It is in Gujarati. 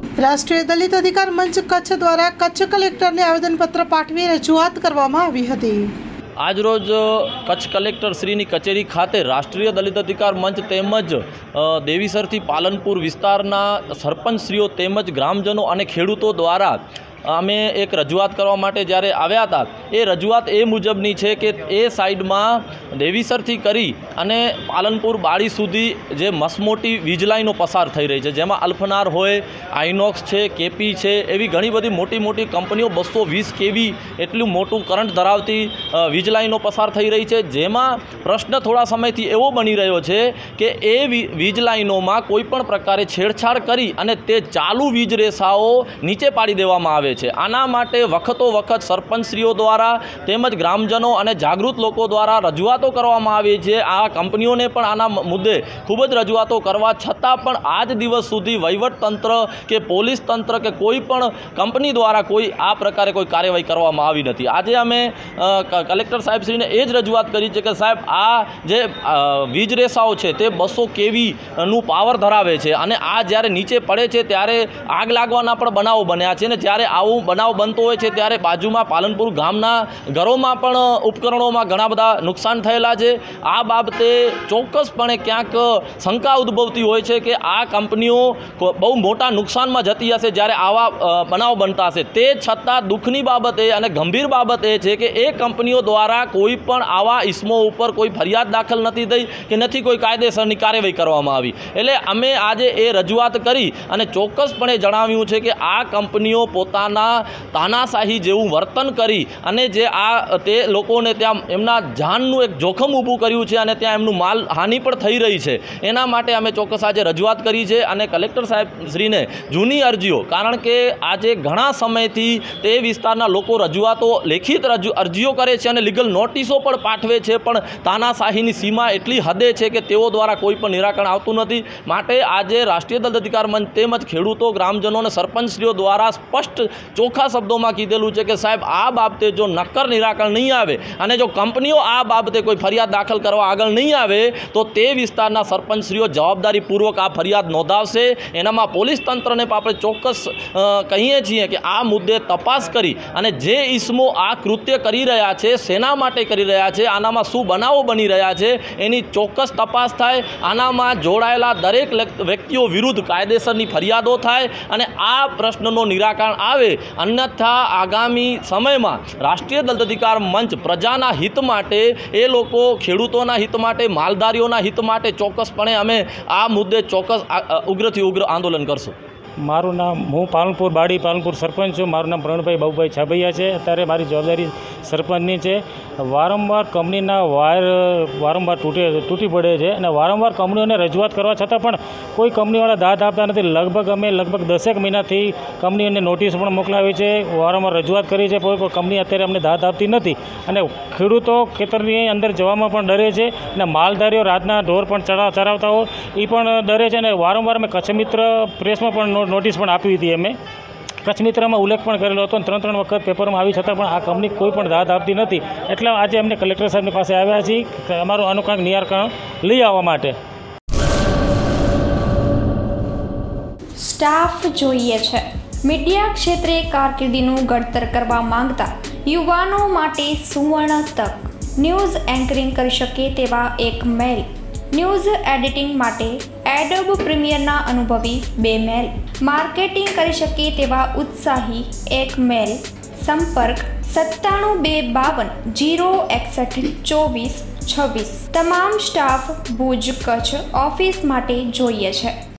રાષ્ટ્રીય દલિત અધિકાર મંચ કચ્છ દ્વારા કચ્છ કલેક્ટરને આવેદનપત્ર પાઠવી રજૂઆત કરવામાં આવી હતી। આજરોજ કચ્છ કલેક્ટર શ્રીની કચેરી ખાતે રાષ્ટ્રીય દલિત અધિકાર મંચ તેમજ દેવીસરથી પાલનપુર વિસ્તારના સરપંચશ્રીઓ તેમજ ગ્રામજનો અને ખેડૂતો દ્વારા અમે એક રજૂઆત કરવા માટે જ્યારે આવ્યા હતા એ રજૂઆત એ મુજબની છે કે એ સાઈડમાં દેવીસરથી કરી અને પાલનપુર બાળી સુધી જે મસમોટી વીજ લાઈનો પસાર થઈ રહી છે, જેમાં અલ્ફનાર હોય, આઇનોક્સ છે, કેપી છે, એવી ઘણી બધી મોટી મોટી કંપનીઓ 220 kV એટલું મોટું કરંટ ધરાવતી વીજ લાઈનો પસાર થઈ રહી છે। જેમાં પ્રશ્ન થોડા સમયથી એવો બની રહ્યો છે કે એ વીજ લાઈનોમાં કોઈપણ પ્રકારે છેડછાડ કરી અને તે ચાલુ વીજ રેસાઓ નીચે પાડી દેવામાં આવે છે। આના માટે વખતો વખત સરપંચશ્રીઓ દ્વારા તેમજ ગ્રામજનો અને જાગૃત લોકો દ્વારા રજૂઆતો કરવામાં આવી છે। આ કંપનીઓને પણ આના મુદ્દે ખૂબ જ રજૂઆતો કરવા છતાં પણ આજ દિવસ સુધી વહીવટતંત્ર કે પોલીસ તંત્ર કે કોઈ પણ કંપની દ્વારા કોઈ આ પ્રકારે કોઈ કાર્યવાહી કરવામાં આવી નથી। આજે અમે કલેક્ટર સાહેબશ્રીને એ જ રજૂઆત કરી છે કે સાહેબ આ જે વીજ રેસાઓ છે તે 200 kV નું પાવર ધરાવે છે અને આ જ્યારે નીચે પડે છે ત્યારે આગ લાગવાના પણ બનાવો બન્યા છે ને જ્યારે આવું બનાવ બનતો હોય છે ત્યારે બાજુમાં પાલનપુર ગામના ઘરોમાં પણ ઉપકરણોમાં ઘણા બધા નુકસાન થયેલા છે। આ બાબતે ચોક્કસપણે ક્યાંક શંકા ઉદ્ભવતી હોય છે કે આ કંપનીઓ બહુ મોટા નુકસાનમાં જતી હશે જ્યારે આવા બનાવ બનતા હશે। તે છતાં દુઃખની બાબત એ અને ગંભીર બાબત એ છે કે એ કંપનીઓ દ્વારા કોઈ પણ આવા ઇસમો ઉપર કોઈ ફરિયાદ દાખલ નથી થઈ કે નથી કોઈ કાયદેસરની કાર્યવાહી કરવામાં આવી। એટલે અમે આજે એ રજૂઆત કરી અને ચોક્કસપણે જણાવ્યું છે કે આ કંપનીઓ પોતાના તાનાશાહી જેવું વર્તન કરી અને જે આ તે લોકોને ત્યાં એમના જાનનું એક જોખમ ઊભું કર્યું છે અને ત્યાં એમનું માલ હાનિ પણ થઈ રહી છે। એના માટે અમે ચોક્કસ આજે રજૂઆત કરી છે અને કલેક્ટર સાહેબશ્રીને જૂની અરજીઓ, કારણ કે આજે ઘણા સમયથી તે વિસ્તારના લોકો રજૂઆતો લેખિત અરજીઓ કરે છે અને લીગલ નોટિસો પણ પાઠવે છે, પણ તાનાશાહીની સીમા એટલી હદે છે કે તેઓ દ્વારા કોઈ પણ નિરાકરણ આવતું નથી। માટે આજે રાષ્ટ્રીય દલિત અધિકાર મંચ તેમજ ખેડૂતો, ગ્રામજનો અને સરપંચશ્રીઓ દ્વારા સ્પષ્ટ ચોખ્ખા શબ્દોમાં કીધેલું છે કે સાહેબ આ બાબતે જો નક્કર નિરાકરણ નહીં આવે અને જો કંપનીઓ આ બાબતે કોઈ ફરિયાદ દાખલ કરવા આગળ નહીં આવે તો તે વિસ્તારના સરપંચશ્રીઓ જવાબદારીપૂર્વક આ ફરિયાદ નોંધાવશે। એનામાં પોલીસ તંત્રને આપણે ચોક્કસ કહીએ છીએ કે આ મુદ્દે તપાસ કરી અને જે ઇસમો આ કૃત્ય કરી રહ્યા છે, શેના માટે કરી રહ્યા છે, આનામાં શું બનાવો બની રહ્યા છે, એની ચોક્કસ તપાસ થાય। આનામાં જોડાયેલા દરેક વ્યક્તિઓ વિરુદ્ધ કાયદેસરની ફરિયાદો થાય અને આ પ્રશ્નનો નિરાકરણ આવે। અન્યથા આગામી સમયમાં રાષ્ટ્રીય દલિત અધિકાર મંચ પ્રજાના હિત માટે, એ લોકો ખેડૂતોના હિત માટે, માલધારીઓના હિત માટે ચોક્કસપણે અમે આ મુદ્દે ચોક્કસ ઉગ્રથી ઉગ્ર આંદોલન કરશું। મારું નામ, હું પાલનપુર સરપંચ છું। મારું નામ પ્રવીણભાઈ બાબુભાઈ છાબૈયા છે। અત્યારે મારી જવાબદારી સરપંચની છે। વારંવાર કંપનીના વાયર વારંવાર તૂટી પડે છે અને વારંવાર કંપનીઓને રજૂઆત કરવા છતાં પણ કોઈ કંપનીવાળા દાદ આપતા નથી। લગભગ 10 મહિનાથી કંપનીઓને નોટિસ પણ મોકલાવી છે, વારંવાર રજૂઆત કરી છે, કોઈ કંપની અત્યારે અમને દાદ આપતી નથી અને ખેડૂતો ખેતરની અંદર જવામાં પણ ડરે છે અને માલધારીઓ રાતના ઢોર પણ ચરાવતા હોય એ પણ ડરે છે અને વારંવાર અમે કચ્છ મિત્ર પ્રેસમાં પણ નોટિસ પણ આપી હતી। અમે કચ્છ મિત્રમાં ઉલ્લેખ પણ કરેલો હતો અને 3 વખત પેપરમાં આવી છતાં પણ આ કંપની કોઈ પણ દાદ આપતી નથી। એટલે આજે અમને કલેક્ટર સાહેબની પાસે આવ્યા છીએ કે અમારું આનું કાંઈક નિરાકરણ લઈ આવવા માટે। સ્ટાફ જોઈએ છે। મીડિયા ક્ષેત્રે કારકિર્દીનું ઘડતર કરવા માંગતા યુવાનો માટે સુવર્ણ તક। ન્યૂઝ એન્કરિંગ કરી શકે તેવા એક મેલ, ન્યૂઝ એડિટિંગ માટે એડોબ પ્રીમિયરના અનુભવી 2 મેલ, માર્કેટિંગ કરી શકે તેવા ઉત્સાહી 1 મેલ। સંપર્ક 97 252 061 24 26। તમામ સ્ટાફ ભુજ કચ્છ ઓફિસ માટે જોઈએ છે।